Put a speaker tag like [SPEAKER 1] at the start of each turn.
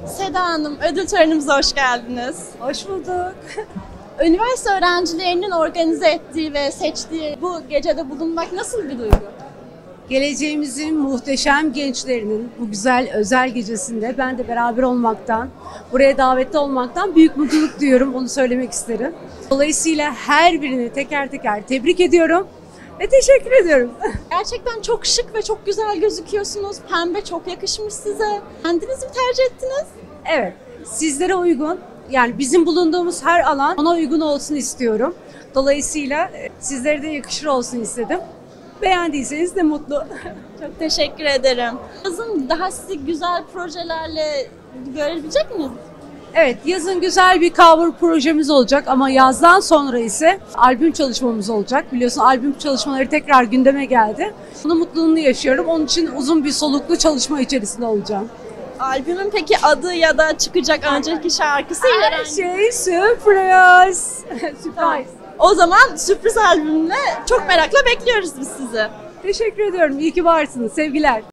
[SPEAKER 1] Seda Hanım, ödül törenimize hoş geldiniz.
[SPEAKER 2] Hoş bulduk.
[SPEAKER 1] Üniversite öğrencilerinin organize ettiği ve seçtiği bu gecede bulunmak nasıl bir duygu?
[SPEAKER 2] Geleceğimizin muhteşem gençlerinin bu güzel özel gecesinde ben de beraber olmaktan, buraya davetli olmaktan büyük mutluluk duyuyorum. Onu söylemek isterim. Dolayısıyla her birini teker teker tebrik ediyorum ve teşekkür ediyorum.
[SPEAKER 1] Gerçekten çok şık ve çok güzel gözüküyorsunuz. Pembe çok yakışmış size. Kendiniz mi tercih ettiniz?
[SPEAKER 2] Evet, sizlere uygun, yani bizim bulunduğumuz her alan ona uygun olsun istiyorum. Dolayısıyla sizlere de yakışır olsun istedim. Beğendiyseniz de mutlu.
[SPEAKER 1] Çok teşekkür ederim. Yazın daha sizi güzel projelerle görebilecek miyiz?
[SPEAKER 2] Evet, yazın güzel bir cover projemiz olacak ama yazdan sonra ise albüm çalışmamız olacak. Biliyorsun albüm çalışmaları tekrar gündeme geldi. Bunun mutluluğunu yaşıyorum. Onun için uzun bir soluklu çalışma içerisinde olacağım.
[SPEAKER 1] Albümün peki adı ya da çıkacak önceki şarkısı
[SPEAKER 2] Her
[SPEAKER 1] herhangi-
[SPEAKER 2] şey sürpriz.
[SPEAKER 1] Tamam.
[SPEAKER 2] Sürpriz.
[SPEAKER 1] O zaman sürpriz albümle çok merakla bekliyoruz biz sizi.
[SPEAKER 2] Teşekkür ediyorum. İyi ki varsınız. Sevgiler.